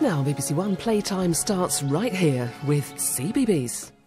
Now BBC One Playtime starts right here with CBeebies.